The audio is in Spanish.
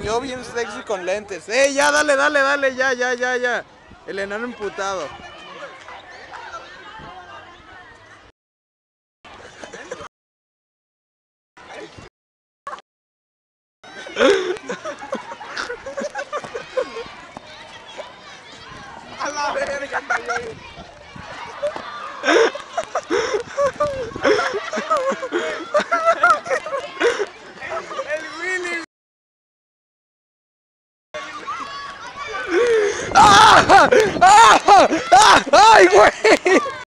Yo bien sexy con lentes. Ya, dale, dale, dale, ya, ya, ya, ya. El enano emputado. A la verga, el Willy. ¡Ah! ¡Ah! ¡Ah! ¡Ay, güey!